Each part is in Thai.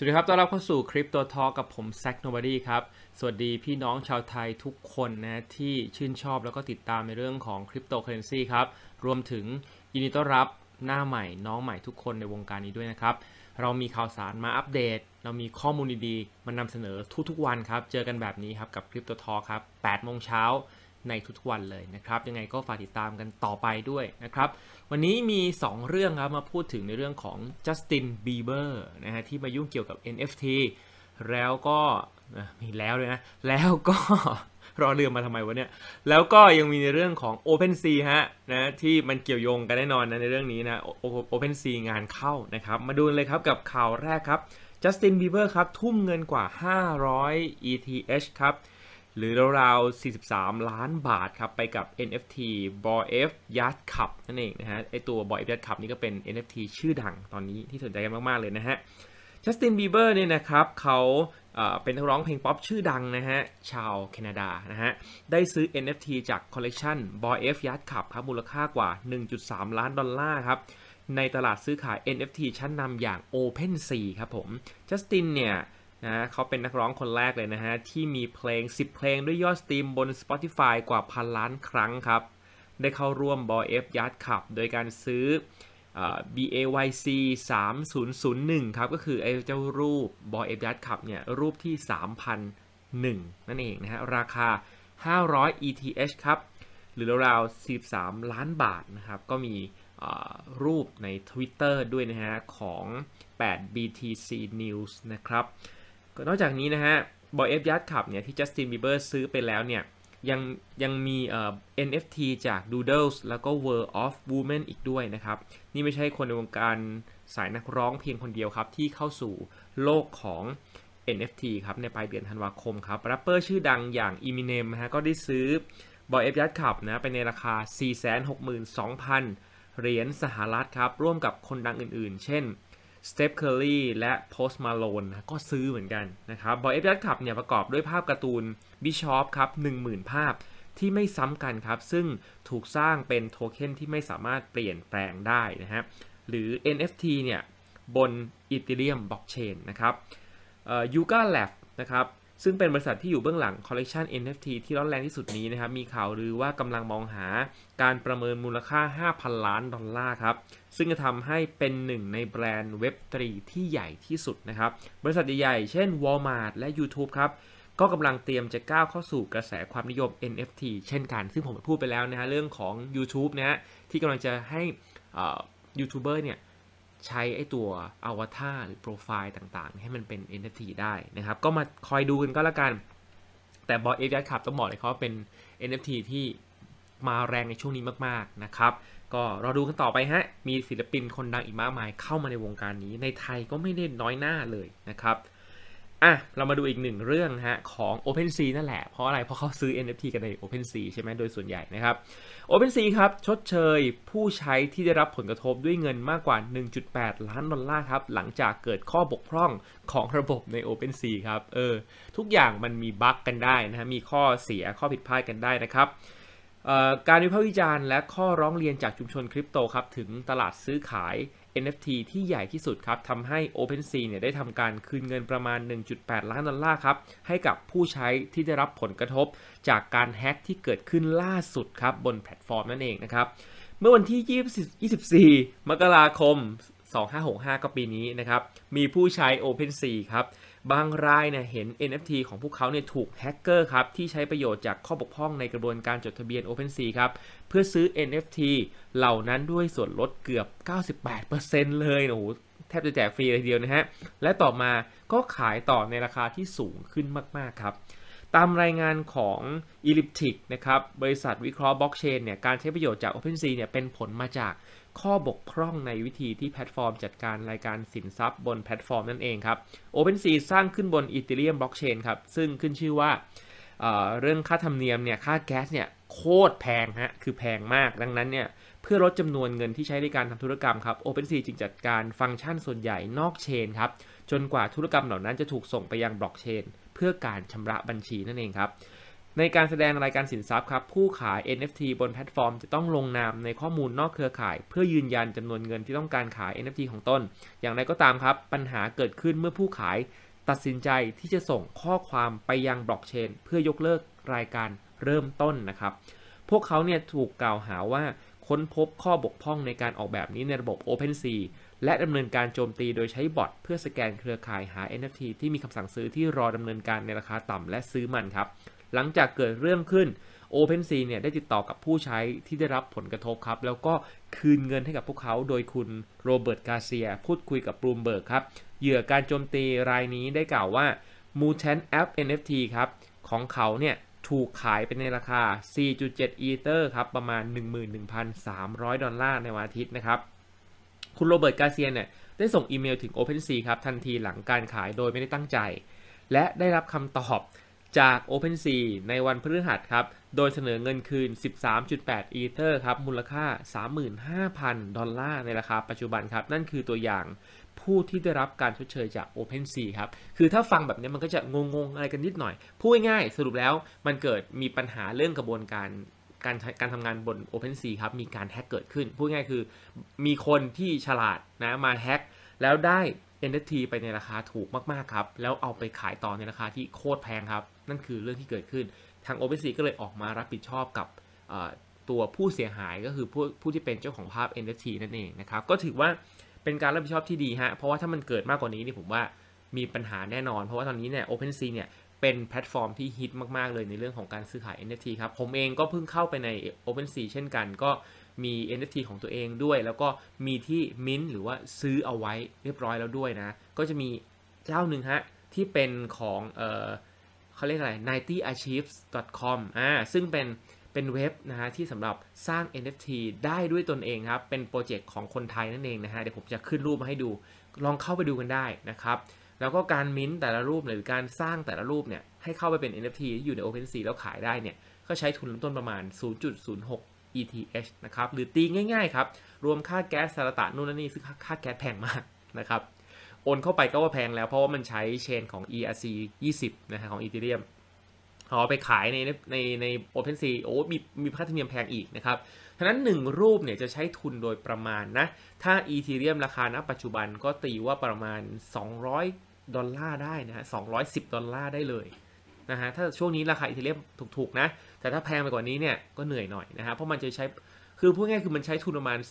สวัสดีครับต้อนรับเข้าสู่คริปโตทอ l k กับผมแซคโนบอดี้ครับสวัสดีพี่น้องชาวไทยทุกคนนะที่ชื่นชอบแล้วก็ติดตามในเรื่องของคริปโตเคอเรนซีครับรวมถึงยินดีต้อนรับหน้าใหม่น้องใหม่ทุกคนในวงการนี้ด้วยนะครับเรามีข่าวสารมาอัปเดตเรามีข้อมูลดีๆมานำเสนอทุกๆวันครับเจอกันแบบนี้ครับกับคริปโตทอ l k ครับ8 โมงเช้าในทุกๆวันเลยนะครับยังไงก็ฝากติดตามกันต่อไปด้วยนะครับวันนี้มี2เรื่องครับมาพูดถึงในเรื่องของจัสตินบีเบอร์นะฮะที่มายุ่งเกี่ยวกับ NFT แล้วก็มีแล้วเลยนะแล้วก็ รอเรือมาทำไมวะเนี่ยแล้วก็ยังมีในเรื่องของ OpenSea ฮะนะที่มันเกี่ยวโยงกันแน่นอนนะในเรื่องนี้นะ OpenSea งานเข้านะครับมาดูเลยครับกับข่าวแรกครับจัสตินบีเบอร์ครับทุ่มเงินกว่า500 ETH ครับหรือราวๆ43 ล้านบาทครับไปกับ NFT Bored Ape Yacht Club นั่นเองนะฮะไอตัว Bored Ape Yacht Club นี่ก็เป็น NFT ชื่อดังตอนนี้ที่สนใจกันมากๆเลยนะฮะจัสตินบีเบอร์เนี่ยนะครับเขาเป็นนักร้องเพลงป๊อปชื่อดังนะฮะชาวแคนาดานะฮะได้ซื้อ NFT จากคอลเลกชัน Bored Ape Yacht Club ครับมูลค่ากว่า 1.3 ล้านดอลลาร์ครับในตลาดซื้อขาย NFT ชั้นนำอย่าง OpenSea ครับผมจัสตินเนี่ยนะเขาเป็นนักร้องคนแรกเลยนะฮะที่มีเพลง10เพลงด้วยยอดสตรีมบน Spotify กว่าพันล้านครั้งครับได้เข้าร่วม Bored Ape Yacht Club โดยการซื้อBAYC 3001ครับก็คือไอ้เจ้ารูป Bored Ape Yacht Club เนี่ยรูปที่ 3,001 นั่นเองนะฮะราคา500 ETH ครับหรือราวๆ43 ล้านบาทนะครับก็มีรูปใน Twitter ด้วยนะฮะของ8 BTC News นะครับนอกจากนี้นะฮะ Bored Ape Yacht Club เนี่ยที่ Justin Bieber ซื้อไปแล้วเนี่ยยังมีNFT จาก Doodles แล้วก็ World of Women อีกด้วยนะครับนี่ไม่ใช่คนในวงการสายนักร้องเพียงคนเดียวครับที่เข้าสู่โลกของ NFT ครับในปลายเดือนธันวาคมครับแรปเปอร์ชื่อดังอย่าง Eminem นะฮะก็ได้ซื้อ Bored Ape Yacht Club นะไปในราคา 462,000 เหรียญสหรัฐครับร่วมกับคนดังอื่นๆเช่นสเตฟ เคอร์รีและ Post Malone นะก็ซื้อเหมือนกันนะครับ Bored Ape Yacht Club เนี่ยประกอบด้วยภาพการ์ตูน Bishop ครับ 10,000 ภาพที่ไม่ซ้ำกันครับซึ่งถูกสร้างเป็นโทเค็นที่ไม่สามารถเปลี่ยนแปลงได้นะฮะหรือ NFT เนี่ยบน Ethereum Blockchain นะครับYuga Lab นะครับซึ่งเป็นบริษัทที่อยู่เบื้องหลังคอลเลกชัน NFT ที่ร้อนแรงที่สุดนี้นะครับมีข่าวลือว่ากำลังมองหาการประเมินมูลค่า 5,000 ล้านดอลลาร์ครับซึ่งจะทำให้เป็นหนึ่งในแบรนด์ Web3 ที่ใหญ่ที่สุดนะครับบริษัทใหญ่ๆเช่น Walmart และ YouTube ครับก็กำลังเตรียมจะก้าวเข้าสู่กระแสความนิยม NFT เช่นกันซึ่งผมพูดไปแล้วนะฮะเรื่องของ YouTube นะฮะที่กำลังจะให้ยูทูบเบอร์เนี่ยใช้ไอตัวอวตารหรือโปรไฟล์ต่างๆให้มันเป็น NFT ได้นะครับก็มาคอยดูกันก็แล้วกันแต่ Bored Ape Yacht Club ต้องบอกเลยเขาเป็น NFT ที่มาแรงในช่วงนี้มากๆนะครับก็รอดูกันต่อไปฮะมีศิลปินคนดังอีกมากมายเข้ามาในวงการนี้ในไทยก็ไม่ได้น้อยหน้าเลยนะครับเรามาดูอีกหนึ่งเรื่องฮะของ OpenSea นั่นแหละเพราะอะไรเพราะเขาซื้อ NFT กันใน OpenSea ใช่ไหมโดยส่วนใหญ่นะครับ OpenSea ครับชดเชยผู้ใช้ที่ได้รับผลกระทบด้วยเงินมากกว่า 1.8 ล้านดอลลาร์ครับหลังจากเกิดข้อบกพร่องของระบบใน OpenSea ครับทุกอย่างมันมีบั๊กกันได้นะฮะมีข้อเสียข้อผิดพลาดกันได้นะครับการวิพากษ์วิจารณ์และข้อร้องเรียนจากชุมชนคริปโตครับถึงตลาดซื้อขาย NFT ที่ใหญ่ที่สุดครับทำให้ OpenSea เนี่ยได้ทำการคืนเงินประมาณ 1.8 ล้านดอลลาร์ครับให้กับผู้ใช้ที่ได้รับผลกระทบจากการแฮ็กที่เกิดขึ้นล่าสุดครับบนแพลตฟอร์มนั่นเองนะครับเมื่อวันที่ 24 มกราคม 2565 ก็ปีนี้นะครับมีผู้ใช้ OpenSea ครับบางรายเนี่ยเห็น NFT ของพวกเขาเนี่ยถูกแฮกเกอร์ครับที่ใช้ประโยชน์จากข้อบกพร่องในกระบวนการจดทะเบียน OpenSea ครับเพื่อซื้อ NFT เหล่านั้นด้วยส่วนลดเกือบ 98% เลยโอ้โหแทบจะแจกฟรีเลยทีเดียวนะฮะและต่อมาก็ขายต่อในราคาที่สูงขึ้นมากๆครับตามรายงานของ Elliptic นะครับบริษัทวิเคราะห์บล็อกเชนเนี่ยการใช้ประโยชน์จาก OpenSea เนี่ยเป็นผลมาจากข้อบกพร่องในวิธีที่แพลตฟอร์มจัดการรายการสินทรัพย์บนแพลตฟอร์มนั่นเองครับ OpenSea สร้างขึ้นบน Ethereum Blockchain ครับซึ่งขึ้นชื่อว่าเรื่องค่าธรรมเนียมเนี่ยค่าแก๊สเนี่ยโคตรแพงฮะคือแพงมากดังนั้นเนี่ยเพื่อลดจำนวนเงินที่ใช้ในการทำธุรกรรมครับ OpenSea จึงจัดการฟังก์ชันส่วนใหญ่นอกเชนครับจนกว่าธุรกรรมเหล่านั้นจะถูกส่งไปยังบล็อกเชนเพื่อการชำระบัญชีนั่นเองครับในการแสดงรายการสินทรัพย์ครับผู้ขาย NFT บนแพลตฟอร์มจะต้องลงนามในข้อมูลนอกเครือข่ายเพื่อยืนยันจำนวนเงินที่ต้องการขาย NFT ของตนอย่างไรก็ตามครับปัญหาเกิดขึ้นเมื่อผู้ขายตัดสินใจที่จะส่งข้อความไปยังบล็อกเชนเพื่อยกเลิกรายการเริ่มต้นนะครับพวกเขาเนี่ยถูกกล่าวหาว่าค้นพบข้อบกพร่องในการออกแบบนี้ในระบบ OpenSea และดำเนินการโจมตีโดยใช้บอทเพื่อสแกนเครือข่ายหา NFT ที่มีคำสั่งซื้อที่รอดำเนินการในราคาต่ำและซื้อมันครับหลังจากเกิดเรื่องขึ้น OpenSea เนี่ยได้ติดต่อกับผู้ใช้ที่ได้รับผลกระทบครับแล้วก็คืนเงินให้กับพวกเขาโดยคุณโรเบิร์ตกาเซียพูดคุยกับบลูมเบิร์กครับเหยื่อการโจมตีรายนี้ได้กล่าวว่า Mutant App NFT ครับของเขาเนี่ยถูกขายไปในราคา 4.7 อีเธอร์ครับประมาณ 11,300 ดอลลาร์ในวันอาทิตย์นะครับคุณโรเบิร์ตกาเซียเนี่ยได้ส่งอีเมลถึง OpenSea ครับทันทีหลังการขายโดยไม่ได้ตั้งใจและได้รับคำตอบจาก OpenSea ในวันพฤหัสครับโดยเสนอเงินคืน 13.8 อีเธอร์ครับมูลค่า 35,000 ดอลลาร์ในราคาปัจจุบันครับนั่นคือตัวอย่างผู้ที่ได้รับการชดเชยจาก OpenSea ครับคือถ้าฟังแบบนี้มันก็จะงงๆอะไรกันนิดหน่อยพูดง่ายๆสรุปแล้วมันเกิดมีปัญหาเรื่องกระบวนการทำงานบน OpenSea ครับมีการแฮ็กเกิดขึ้นพูดง่ายคือมีคนที่ฉลาดนะมาแฮ็กแล้วได้ NFT ไปในราคาถูกมากๆครับแล้วเอาไปขายต่อในราคาที่โคตรแพงครับนั่นคือเรื่องที่เกิดขึ้นทาง OpenSea ก็เลยออกมารับผิดชอบกับตัวผู้เสียหายก็คือผู้ที่เป็นเจ้าของภาพ NFT นั่นเองนะครับก็ถือว่าเป็นการรับผิดชอบที่ดีฮะเพราะว่าถ้ามันเกิดมากกว่านี้นี่ผมว่ามีปัญหาแน่นอนเพราะว่าตอนนี้เนี่ย OpenSea เนี่ยเป็นแพลตฟอร์มที่ฮิตมากๆเลยในเรื่องของการซื้อขาย NFT ครับผมเองก็เพิ่งเข้าไปใน OpenSea เช่นกันก็มี NFT ของตัวเองด้วยแล้วก็มีที่ Mint หรือว่าซื้อเอาไว้เรียบร้อยแล้วด้วยนะก็จะมีเจ้าหนึ่งฮะที่เป็นของเขาเรียกอะไร 90archives.com ซึ่งเป็นเว็บนะฮะที่สำหรับสร้าง NFT ได้ด้วยตนเองครับเป็นโปรเจกต์ของคนไทยนั่นเองนะฮะเดี๋ยวผมจะขึ้นรูปมาให้ดูลองเข้าไปดูกันได้นะครับแล้วก็การมิ้นท์แต่ละรูปหรือการสร้างแต่ละรูปเนี่ยให้เข้าไปเป็น NFT ที่อยู่ใน OpenSea แล้วขายได้เนี่ยก็ใช้ทุนเริ่มต้นประมาณ 0.06 ETH นะครับหรือตีง่ายๆครับรวมค่าแก๊สสารตะนู่นนั่นนี่ซึ่งค่าแก๊สแพงมากนะครับโอนเข้าไปก็ว่าแพงแล้วเพราะว่ามันใช้เชนของ ERC20 นะฮะของ Ethereum เอาไปขายใน OpenSea โอ้มีค่าธรรมเนียมแพงอีกนะครับฉะนั้น1รูปเนี่ยจะใช้ทุนโดยประมาณนะถ้า Ethereum ราคาณปัจจุบันก็ตีว่าประมาณ$200ได้นะฮะ$210ได้เลยนะฮะถ้าช่วงนี้ราคา Ethereum ถูกๆนะแต่ถ้าแพงไปกว่านี้เนี่ยก็เหนื่อยหน่อยนะฮะเพราะมันจะใช้คือพูดง่ายคือมันใช้ทุนประมาณ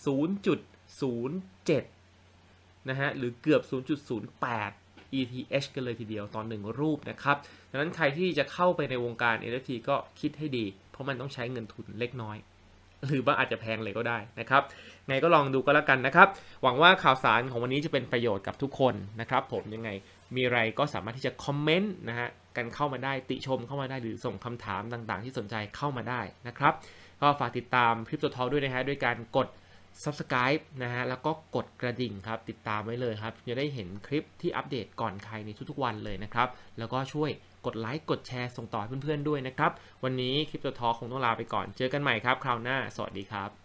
0.07 นะฮะหรือเกือบ 0.08 ETH กันเลยทีเดียวตอน1รูปนะครับดังนั้นใครที่จะเข้าไปในวงการ NFT ก็คิดให้ดีเพราะมันต้องใช้เงินทุนเล็กน้อยหรือบางอาจจะแพงเลยก็ได้นะครับไงก็ลองดูก็แล้วกันนะครับหวังว่าข่าวสารของวันนี้จะเป็นประโยชน์กับทุกคนนะครับผมยังไงมีอะไรก็สามารถที่จะคอมเมนต์นะฮะกันเข้ามาได้ติชมเข้ามาได้หรือส่งคำถามต่างๆที่สนใจเข้ามาได้นะครับก็ฝากติดตาม Crypto Talk ด้วยนะฮะด้วยการกดSubscribe นะฮะแล้วก็กดกระดิ่งครับติดตามไว้เลยครับจะได้เห็นคลิปที่อัปเดตก่อนใครในทุกๆวันเลยนะครับแล้วก็ช่วยกดไลค์กดแชร์ส่งต่อให้เพื่อนๆด้วยนะครับวันนี้ Crypto Talk คงต้องลาไปก่อนเจอกันใหม่ครับคราวหน้าสวัสดีครับ